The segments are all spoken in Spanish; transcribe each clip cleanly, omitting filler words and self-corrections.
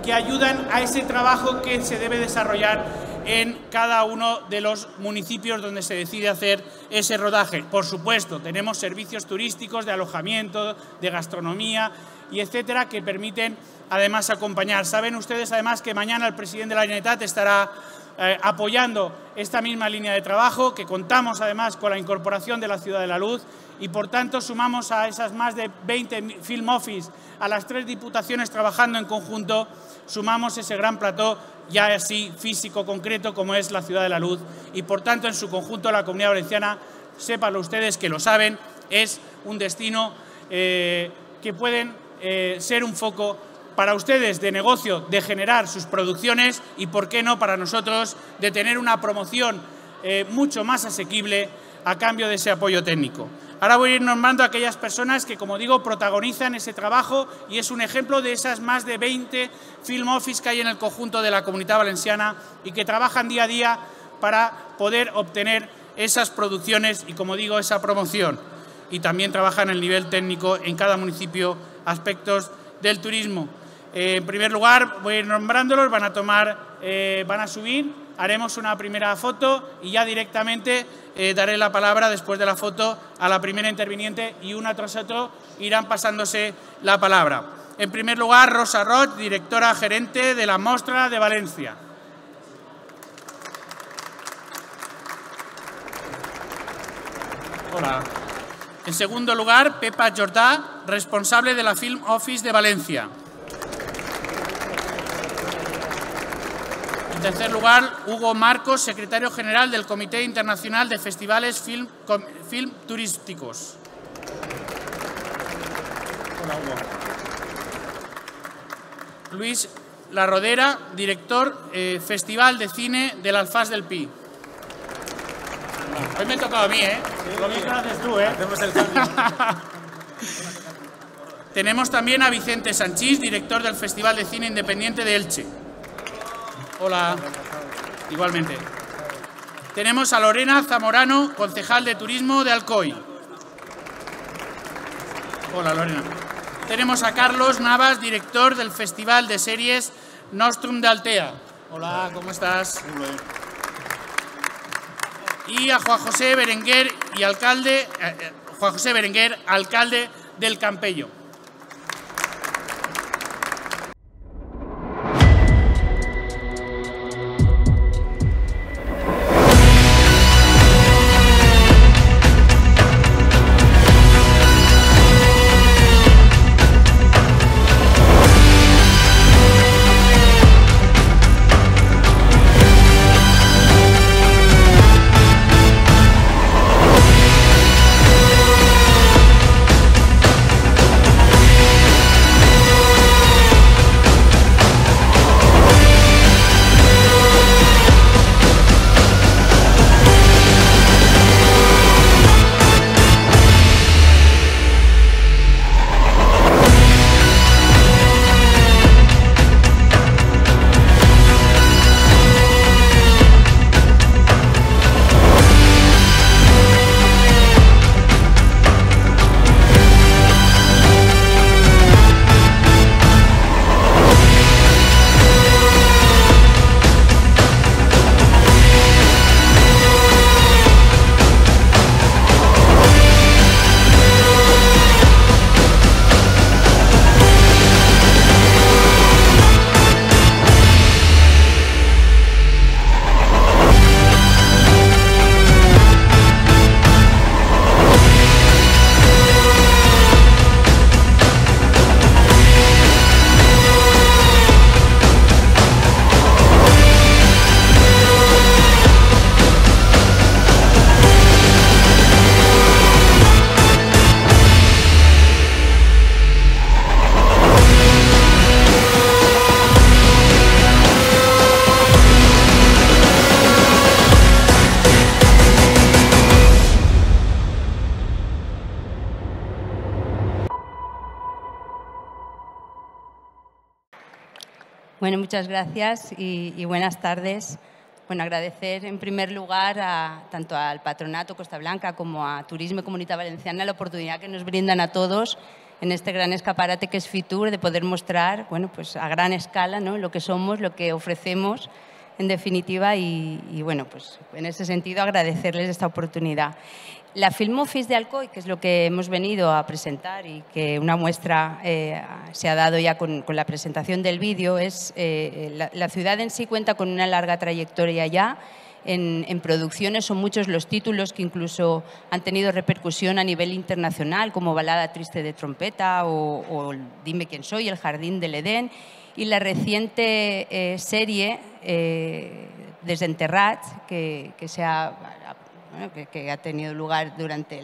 que ayudan a ese trabajo que se debe desarrollar en cada uno de los municipios donde se decide hacer ese rodaje. Por supuesto, tenemos servicios turísticos, de alojamiento, de gastronomía y etcétera, que permiten además acompañar. Saben ustedes además que mañana el presidente de la Generalitat estará apoyando esta misma línea de trabajo, que contamos además con la incorporación de la Ciudad de la Luz y por tanto sumamos a esas más de 20 Film Office, a las 3 diputaciones trabajando en conjunto, sumamos ese gran plató ya así físico, concreto, como es la Ciudad de la Luz y por tanto en su conjunto la Comunidad Valenciana, sépanlo ustedes que lo saben, es un destino que pueden ser un foco para ustedes de negocio, de generar sus producciones y, por qué no, para nosotros de tener una promoción mucho más asequible a cambio de ese apoyo técnico. Ahora voy a ir nombrando a aquellas personas que, como digo, protagonizan ese trabajo y es un ejemplo de esas más de 20 Film Office que hay en el conjunto de la Comunidad Valenciana y que trabajan día a día para poder obtener esas producciones y, como digo, esa promoción. Y también trabajan el nivel técnico en cada municipio aspectos del turismo. En primer lugar, voy a ir nombrándolos, van a subir, haremos una primera foto y ya directamente daré la palabra después de la foto a la primera interviniente y una tras otra irán pasándose la palabra. En primer lugar, Rosa Roig, directora gerente de la Mostra de Valencia. Hola. En segundo lugar, Pepa Jordà, responsable de la Film Office de Valencia. En tercer lugar, Hugo Marcos, secretario general del Comité Internacional de Festivales Film Turísticos. Hola, Hugo. Luis Larrodera, director Festival de Cine del Alfàs del Pi. Hoy me ha tocado a mí, ¿eh? Sí, lo mismo haces tú, ¿eh? Hacemos el cambio. Tenemos también a Vicente Sanchís, director del Festival de Cine Independiente de Elche. Hola. Igualmente. Tenemos a Lorena Zamorano, concejal de Turismo de Alcoy. Hola, Lorena. Tenemos a Carlos Navas, director del Festival de Series Nostrum de Altea. Hola, ¿cómo estás? Muy bien. Y a Juan José Berenguer, alcalde del Campello. Bueno, muchas gracias y buenas tardes. Bueno, agradecer en primer lugar tanto al Patronato Costa Blanca como a Turismo y Comunitat Valenciana la oportunidad que nos brindan a todos en este gran escaparate que es Fitur, de poder mostrar, bueno, pues a gran escala, ¿no?, lo que somos, lo que ofrecemos, en definitiva, y bueno, pues en ese sentido agradecerles esta oportunidad. La Film Office de Alcoy, que es lo que hemos venido a presentar y que una muestra se ha dado ya con la presentación del vídeo, es la ciudad en sí cuenta con una larga trayectoria ya en producciones. Son muchos los títulos que incluso han tenido repercusión a nivel internacional, como Balada triste de trompeta o Dime quién soy, El jardín del Edén, y la reciente serie Desenterrats, que ha tenido lugar durante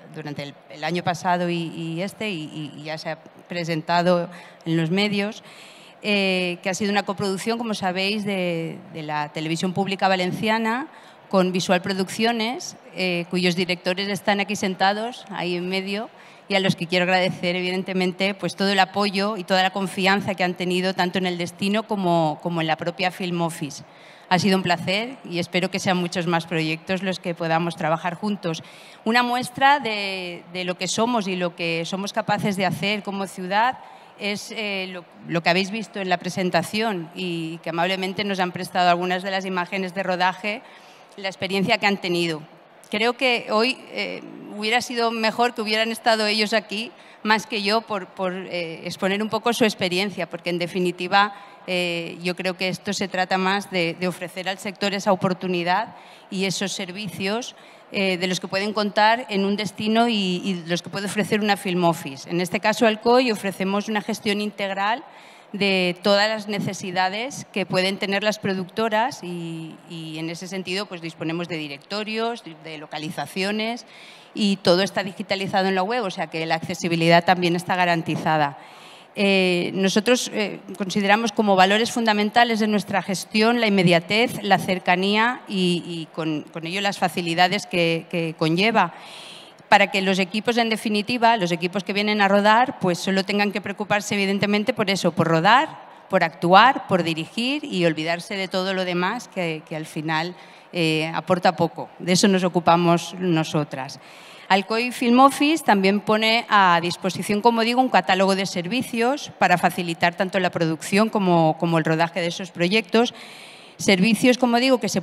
el año pasado y ya se ha presentado en los medios, que ha sido una coproducción, como sabéis, de la Televisión Pública Valenciana con Visual Producciones, cuyos directores están aquí sentados, ahí en medio, y a los que quiero agradecer, evidentemente, pues todo el apoyo y toda la confianza que han tenido tanto en el Destino como en la propia Film Office. Ha sido un placer y espero que sean muchos más proyectos los que podamos trabajar juntos. Una muestra de lo que somos y lo que somos capaces de hacer como ciudad es lo que habéis visto en la presentación y que amablemente nos han prestado algunas de las imágenes de rodaje, la experiencia que han tenido. Creo que hoy hubiera sido mejor que hubieran estado ellos aquí más que yo por exponer un poco su experiencia, porque en definitiva yo creo que esto se trata más de ofrecer al sector esa oportunidad y esos servicios de los que pueden contar en un destino y los que puede ofrecer una Film Office. En este caso, Alcoy, ofrecemos una gestión integral de todas las necesidades que pueden tener las productoras y en ese sentido pues disponemos de directorios, de localizaciones y todo está digitalizado en la web, o sea que la accesibilidad también está garantizada. Nosotros consideramos como valores fundamentales de nuestra gestión la inmediatez, la cercanía y con ello las facilidades que conlleva, para que los equipos, en definitiva, los equipos que vienen a rodar, pues solo tengan que preocuparse evidentemente por eso, por rodar, por actuar, por dirigir y olvidarse de todo lo demás que al final aporta poco. De eso nos ocupamos nosotras. Alcoy Film Office también pone a disposición, como digo, un catálogo de servicios para facilitar tanto la producción como el rodaje de esos proyectos. Servicios, como digo, que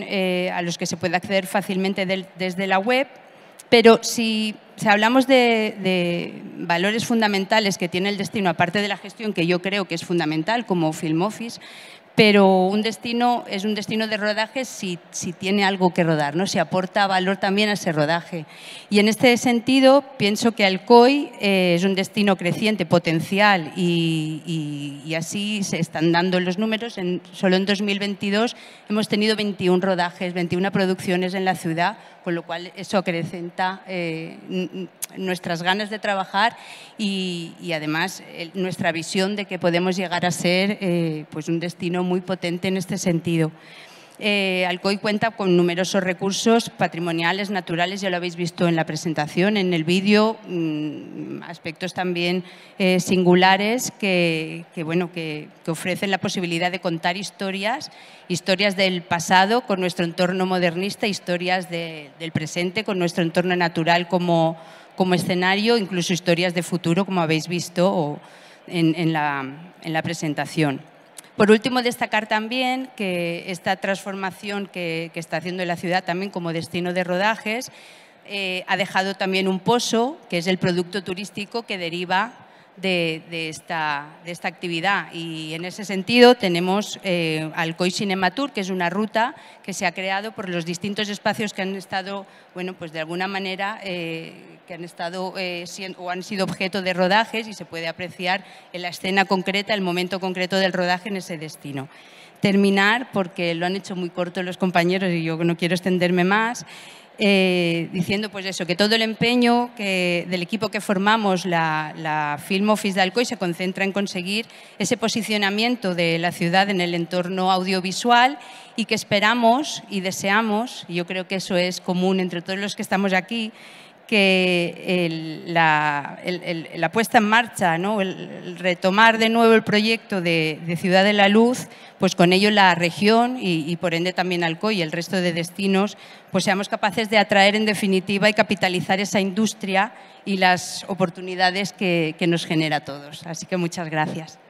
a los que se puede acceder fácilmente desde la web. Pero si hablamos de valores fundamentales que tiene el destino, aparte de la gestión, que yo creo que es fundamental como Film Office, pero un destino es un destino de rodaje si tiene algo que rodar, ¿no? Si aporta valor también a ese rodaje. Y en este sentido, pienso que Alcoy es un destino creciente, potencial, y así se están dando los números. Solo en 2022 hemos tenido 21 rodajes, 21 producciones en la ciudad, con lo cual eso acrecenta nuestras ganas de trabajar y además nuestra visión de que podemos llegar a ser pues un destino muy potente en este sentido. Alcoy cuenta con numerosos recursos patrimoniales, naturales, ya lo habéis visto en la presentación, en el vídeo, aspectos también singulares que ofrecen la posibilidad de contar historias del pasado con nuestro entorno modernista, historias del presente con nuestro entorno natural como escenario, incluso historias de futuro, como habéis visto en la presentación. Por último, destacar también que esta transformación que está haciendo la ciudad también como destino de rodajes ha dejado también un pozo, que es el producto turístico que deriva de esta actividad. Y en ese sentido tenemos Alcoy Cinema Tour, que es una ruta que se ha creado por los distintos espacios que han estado, pues de alguna manera, que han estado o han sido objeto de rodajes, y se puede apreciar en la escena concreta, el momento concreto del rodaje en ese destino. Terminar, porque lo han hecho muy corto los compañeros y yo no quiero extenderme más, diciendo pues eso, que todo el empeño del equipo que formamos, la Film Office de Alcoy, se concentra en conseguir ese posicionamiento de la ciudad en el entorno audiovisual, y que esperamos y deseamos, y yo creo que eso es común entre todos los que estamos aquí, que la puesta en marcha, ¿no? el retomar de nuevo el proyecto de Ciudad de la Luz, pues con ello la región y por ende también Alcoy y el resto de destinos, pues seamos capaces de atraer en definitiva y capitalizar esa industria y las oportunidades que nos genera a todos. Así que muchas gracias.